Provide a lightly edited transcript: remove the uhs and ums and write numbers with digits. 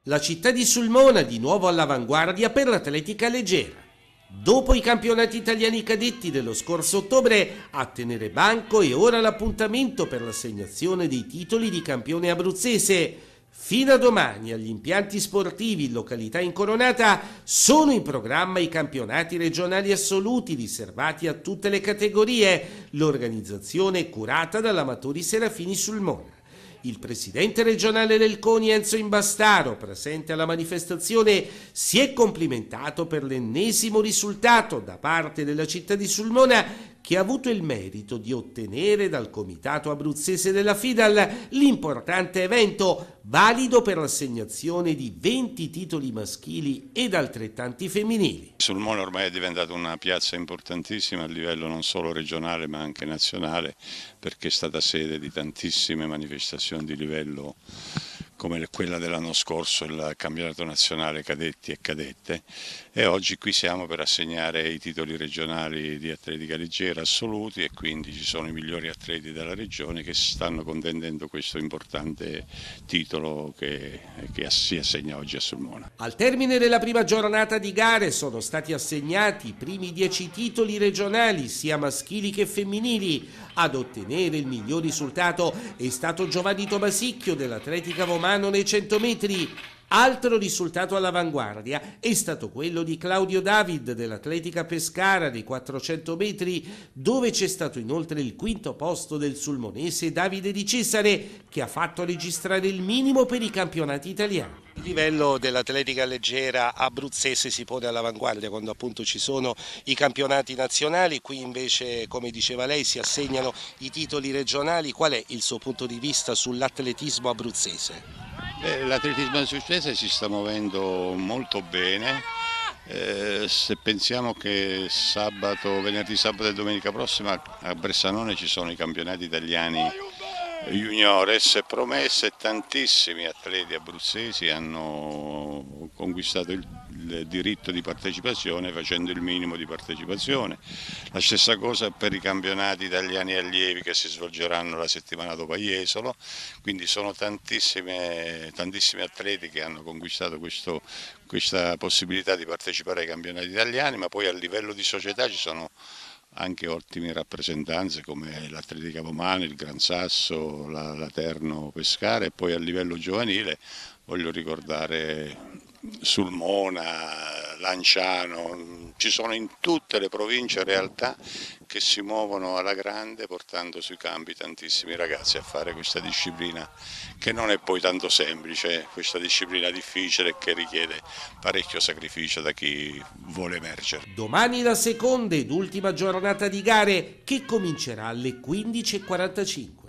La città di Sulmona di nuovo all'avanguardia per l'atletica leggera. Dopo i campionati italiani cadetti dello scorso ottobre, a tenere banco è ora l'appuntamento per l'assegnazione dei titoli di campione abruzzese. Fino a domani agli impianti sportivi in località Incoronata sono in programma i campionati regionali assoluti riservati a tutte le categorie. L'organizzazione è curata dall'Amatori Serafini Sulmona. Il presidente regionale del CONI Enzo Imbastaro, presente alla manifestazione, si è complimentato per l'ennesimo risultato da parte della città di Sulmona, che ha avuto il merito di ottenere dal Comitato Abruzzese della FIDAL l'importante evento valido per l'assegnazione di 20 titoli maschili ed altrettanti femminili. Sulmona ormai è diventata una piazza importantissima a livello non solo regionale ma anche nazionale, perché è stata sede di tantissime manifestazioni di livello come quella dell'anno scorso, il campionato nazionale cadetti e cadette, e oggi qui siamo per assegnare i titoli regionali di atletica leggera assoluti, e quindi ci sono i migliori atleti della regione che stanno contendendo questo importante titolo che si assegna oggi a Sulmona. Al termine della prima giornata di gare sono stati assegnati i primi 10 titoli regionali, sia maschili che femminili. Ad ottenere il miglior risultato è stato Giovanni Tomasicchio dell'Atletica Vomano nei 100 metri. Altro risultato all'avanguardia è stato quello di Claudio David dell'Atletica Pescara nei 400 metri, dove c'è stato inoltre il quinto posto del sulmonese Davide Di Cesare, che ha fatto registrare il minimo per i campionati italiani. Il livello dell'atletica leggera abruzzese si pone all'avanguardia quando appunto ci sono i campionati nazionali. Qui invece, come diceva lei, si assegnano i titoli regionali. Qual è il suo punto di vista sull'atletismo abruzzese? L'atletismo abruzzese si sta muovendo molto bene. Se pensiamo che venerdì, sabato e domenica prossima a Bressanone ci sono i campionati italiani juniores promesse, tantissimi atleti abruzzesi hanno conquistato il diritto di partecipazione facendo il minimo di partecipazione. La stessa cosa per i campionati italiani allievi che si svolgeranno la settimana dopo a Jesolo, quindi sono tantissimi atleti che hanno conquistato questa possibilità di partecipare ai campionati italiani, ma poi a livello di società ci sono anche ottime rappresentanze come l'Atletica Vomano, il Gran Sasso, la Terno Pescara, e poi a livello giovanile voglio ricordare Sulmona, Lanciano. Ci sono in tutte le province realtà che si muovono alla grande portando sui campi tantissimi ragazzi a fare questa disciplina che non è poi tanto semplice, questa disciplina difficile che richiede parecchio sacrificio da chi vuole emergere. Domani la seconda ed ultima giornata di gare che comincerà alle 15:45.